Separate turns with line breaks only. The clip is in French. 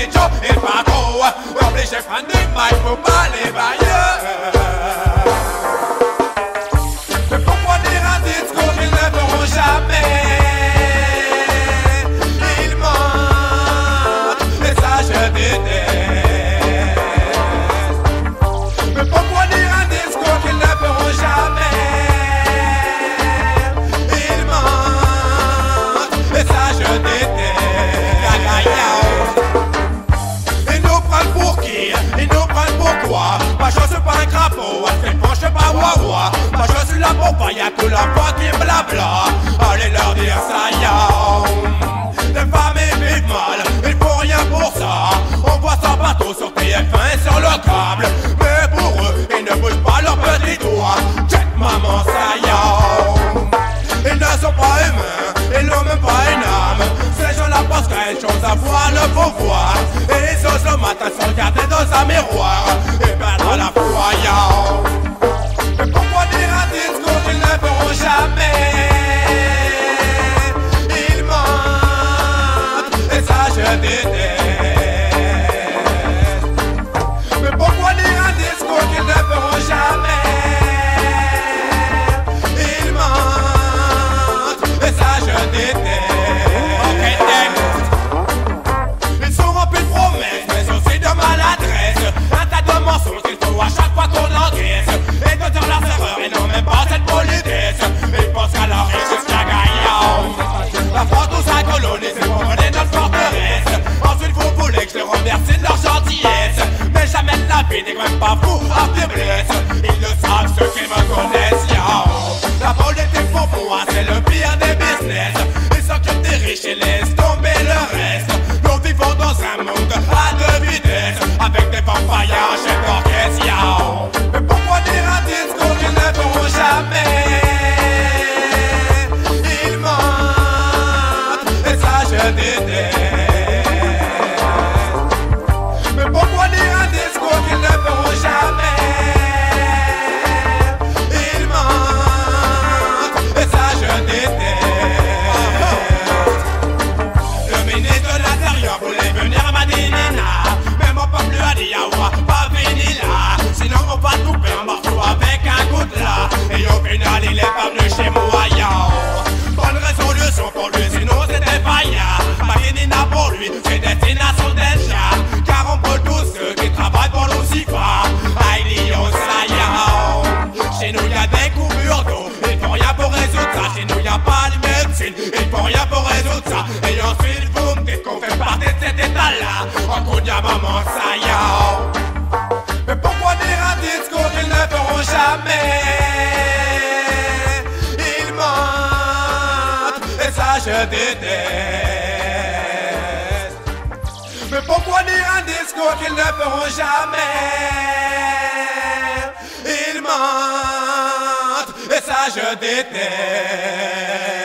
Joe et pas trop. Obligé de prendre du mic pour pas les bailleurs. Mais pourquoi dire un discours qu'ils ne feront jamais? Ils mentent, et ça je déteste. Mais pourquoi dire un discours qu'ils ne feront jamais? Ils mentent, et ça je déteste. Ils nous prennent pour qui? Ils nous prennent pour quoi? Bah je suis pas un crapaud, c'est bon, je suis pas wawa. Bah je suis là pour pas, y'a tout la fucking blabla. Allez leur dire ça y les femmes ils vivent mal, ils font rien pour ça. On voit ça partout sur TF1 et sur le câble. Mais pour eux, ils ne bougent pas leurs petits doigts. Check maman ça y ils ne sont pas humains, ils n'ont même pas une âme. Ces gens-là pensent qu'il y a une chose à voir, le pouvoir. Et ils osent le matin se regarder dans un miroir et perdre la foi, yo. Mais pourquoi dire un discours qu'ils ne feront jamais? Ils mentent, et ça je déteste. Mais pourquoi dire un discours qu'ils ne feront jamais? Ils mentent, et ça je déteste. Ils sont remplis de promesses, mais aussi de maladresse. Un tas de mensonges qu'il faut à chaque fois qu'on encaisse. Et de dire leurs erreurs, ils n'ont même pas cette politesse. Ils pensent qu'à leur richesse qu'il y a gagnant. La France nous a colonisés pour voler notre forteresse. Ensuite vous voulez que je les remercie de leur gentillesse. Mais jamais de la vie n'est même pas fou à faiblesse. Ils le savent ceux qui me connaissent, yo. La politique pour moi c'est le pire des business. Ils s'occupent des riches et laissent tomber le reste. Nous vivons dans un monde à deux vitesses, avec des vampires en chef d'orchestre, yo. Mais pourquoi dire un discours qu'ils ne feront jamais? Ils mentent, et ça je déteste. Mais pourquoi dire un discours qu'ils ne feront jamais? Ils mentent, et ça je déteste. Le ministre de l'Intérieur voulait venir à Madinina, mais mon peuple a dit yawa, pas fini là. Sinon on va couper un morceau avec un coup de là. Et au final il est pas venu chez moi, yo. Bonne résolution pour lui, sinon c'était faillant. Madinina pour lui, c'est destination déjà. Car on peut tous ceux qui travaillent pour nous si fort. Aïe, on saillant. Chez nous y'a des coupures d'eau, ils font rien pour résoudre ça. Chez nous y'a pas de médecine, ils font rien pour résoudre ça. Et ensuite vous me dites qu'on fait partie de cet état-là. En coup de maman saillant. Mais pourquoi dire un discours qu'ils ne feront jamais? Ils mentent, et ça je déteste. Mais pourquoi dire un discours qu'ils ne feront jamais? Ils mentent, et ça je déteste.